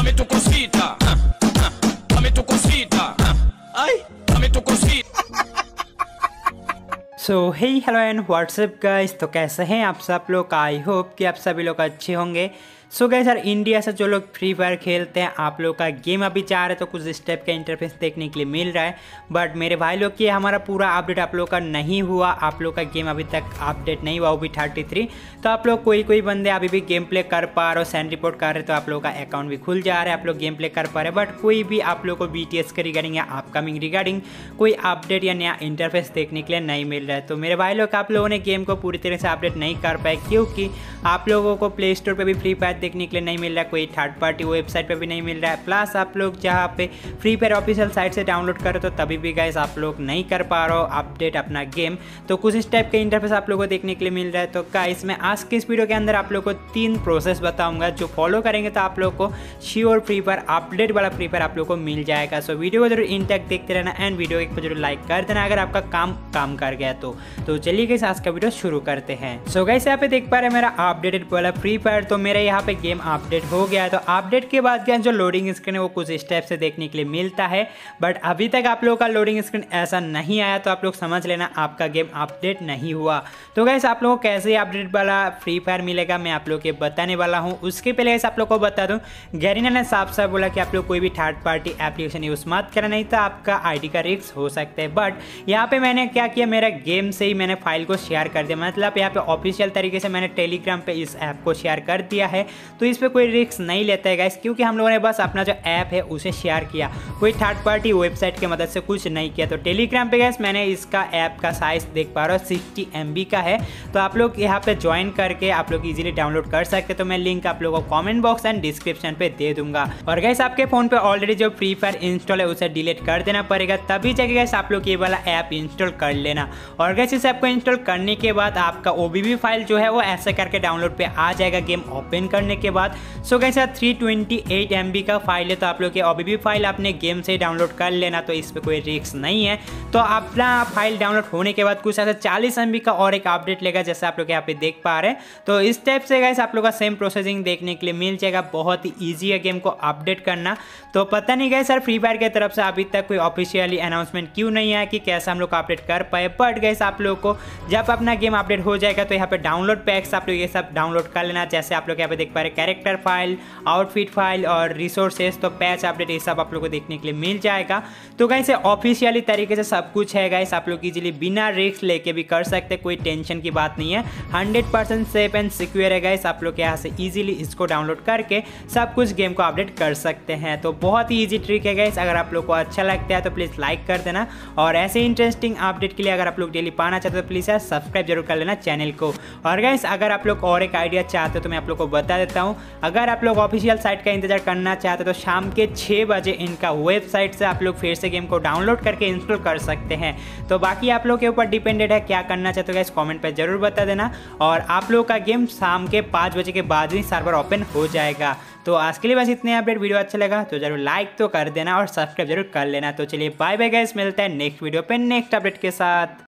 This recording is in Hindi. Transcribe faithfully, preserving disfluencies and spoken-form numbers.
dame tu cosita, ah, ah, dame tu cosita, ah, ay, dame tu cosita। So hey hello and what's up guys, तो कैसे हैं आप सब लोग। आई होप कि आप सभी लोग अच्छे होंगे। सो गाइस यार, इंडिया से जो लोग फ्री फायर खेलते हैं, आप लोग का गेम अभी चाह रहे तो कुछ इस टाइप का इंटरफेस देखने के लिए मिल रहा है। बट मेरे भाई लोग की हमारा पूरा अपडेट आप लोग का नहीं हुआ, आप लोग का गेम अभी तक अपडेट नहीं हुआ, वो भी थर्टी थ्री। तो आप लोग कोई कोई बंदे अभी भी गेम प्ले कर पा रहे हो, सेंड रिपोर्ट कर रहे तो आप लोग का अकाउंट भी खुल जा रहा है, आप लोग गेम प्ले कर पा रहे हैं। बट कोई भी आप लोग को बी टी एस के रिगार्डिंग या अपकमिंग रिगार्डिंग कोई अपडेट या नया इंटरफेस देखने के लिए नहीं मिल रहा है। तो मेरे भाई लोग, आप लोगों ने गेम को पूरी तरह से अपडेट नहीं कर पाए, क्योंकि आप लोगों को प्ले स्टोर पर भी फ्री फायर देखने के लिए नहीं मिल रहा है, कोई थर्ड पार्टी वेबसाइट पे भी नहीं मिल रहा है। प्लस आप लोग जहाँ पे फ्री फायर ऑफिशियल साइट से डाउनलोड करो तो तभी भी गाइस आप लोग नहीं कर पा रहे हो अपडेट अपना गेम। तो कुछ इस टाइप के इंटरफेस आप लोगों को देखने के लिए मिल रहा है। तो गाइस मैं आज के इस वीडियो के अंदर आप लोग को तीन प्रोसेस बताऊंगा, जो फॉलो करेंगे तो आप लोग को श्योर फ्री फायर अपडेट वाला फ्री फायर आप लोग को मिल जाएगा। सो वीडियो को जरूर इन तक देखते रहना एंड वीडियो को जरूर लाइक कर देना अगर आपका काम काम कर गया तो। तो चलिए गाइस आज का वीडियो शुरू करते हैं। सो गाइस यहाँ पे देख पा रहे हैं मेरा अपडेटेड वाला फ्री फायर, तो मेरा यहाँ पे गेम अपडेट हो गया है। तो अपडेट के बाद क्या जो लोडिंग स्क्रीन है वो कुछ स्टेप से देखने के लिए मिलता है। बट अभी तक आप लोगों का लोडिंग स्क्रीन ऐसा नहीं आया, तो आप लोग समझ लेना आपका गेम अपडेट नहीं हुआ। तो गाइस आप लोगों को कैसे अपडेट वाला फ्री फायर मिलेगा मैं आप लोग को बताने वाला हूँ। उसके पहले गाइस आप लोग को बता दूं, गैरीना ने साफ साफ बोला कि आप लोग कोई भी थर्ड पार्टी एप्लीकेशन यूज मत करना, नहीं तो आपका आईडी का रिस्क हो सकता है। बट यहाँ पे मैंने क्या किया, मेरा गेम से ही मैंने फाइल को शेयर कर दिया, मतलब यहाँ पे ऑफिशियल तरीके से मैंने टेलीग्राम पे इस ऐप को शेयर कर दिया है। तो इस पर कोई रिस्क नहीं लेता है गाइस, क्योंकि हम लोगों ने बस अपना जो ऐप है उसे शेयर किया, कोई थर्ड पार्टी वेबसाइट की मदद से कुछ नहीं किया। तो टेलीग्राम पे गाइस मैंने इसका ऐप का साइज देख पा रहा हूँ सिक्सटी एम बी का है। तो आप लोग यहाँ पे ज्वाइन करके आप लोग इजीली डाउनलोड कर सकते हैं। तो मैं लिंक आप लोगों को कमेंट बॉक्स एंड डिस्क्रिप्शन पे दे दूंगा। और गाइस आपके फोन पे ऑलरेडी जो फ्री फायर इंस्टॉल है उसे डिलीट कर देना पड़ेगा, तभी जाके गाइस आप लोग ये वाला ऐप इंस्टॉल कर लेना। और गाइस इस ऐप को इंस्टॉल करने के बाद आपका ओ बी बी फाइल जो है वो ऐसे करके डाउनलोड पे आ जाएगा गेम ओपन करने के बाद। So guys three twenty eight M B का फाइल है, तो आप लोग के ओ बी बी फाइल अपने गेम से डाउनलोड कर लेना, तो इस पर कोई रिस्क नहीं है। तो अपना फाइल डाउनलोड होने के बाद कुछ ऐसा चालीस एम बी का और एक अपडेट लेगा, जैसे आप लोग यहाँ पे देख पा रहे हैं। तो इस टाइप से गाइस आप लोग का सेम प्रोसेसिंग देखने के लिए मिल जाएगा। बहुत ही ईजी है गेम को अपडेट करना। तो पता नहीं गाइस सर फ्री फायर की तरफ से अभी तक कोई ऑफिशियली अनाउंसमेंट क्यों नहीं है कि कैसे हम लोग अपडेट कर पाए। बट गाइस आप लोग को जब अपना गेम अपडेट हो जाएगा तो यहाँ पे डाउनलोड पैक्स आप लोग ये सब डाउनलोड कर लेना, जैसे आप लोग यहाँ पे देख पा रहे हैं कैरेक्टर फाइल, आउटफिट फाइल और रिसोर्सेस। तो पैच अपडेट ये सब आप लोग को देखने के लिए मिल जाएगा। तो गाइस ऑफिशियली तरीके से सब कुछ है गाइस, आप लोग इजीली बिना रिस्क लेके भी कर सकते, कोई टेंशन की बात नहीं है। Hundred percent safe and secure है गाइस, आप लोग यहाँ से इजीली इसको डाउनलोड करके सब कुछ गेम को अपडेट कर सकते हैं। तो बहुत ही ईजी ट्रिक है गाइस, अगर आप लोग को अच्छा लगता है तो प्लीज़ लाइक कर देना। और ऐसे इंटरेस्टिंग अपडेट के लिए अगर आप लोग डेली पाना चाहते हो तो प्लीज़ यार सब्सक्राइब जरूर कर लेना चैनल को। और गाइस अगर आप लोग और एक आइडिया चाहते हो तो मैं आप लोग को बता देता हूँ, अगर आप लोग ऑफिशियल साइट का इंतजार करना चाहते हो तो शाम के छः बजे इनका वेबसाइट से आप लोग फिर से गेम को डाउनलोड करके इंस्टॉल कर सकते हैं। तो बाकी आप लोग के ऊपर डिपेंडेड है क्या करना चाहते हो गाइस, कमेंट पे जरूर बता देना। और आप लोग का गेम शाम के पाँच बजे के बाद ही सर्वर ओपन हो जाएगा। तो आज के लिए बस इतने अपडेट। वीडियो अच्छा लगा तो जरूर लाइक तो कर देना और सब्सक्राइब जरूर कर लेना। तो चलिए बाय बाय गाइस, मिलता है नेक्स्ट वीडियो पे नेक्स्ट अपडेट के साथ।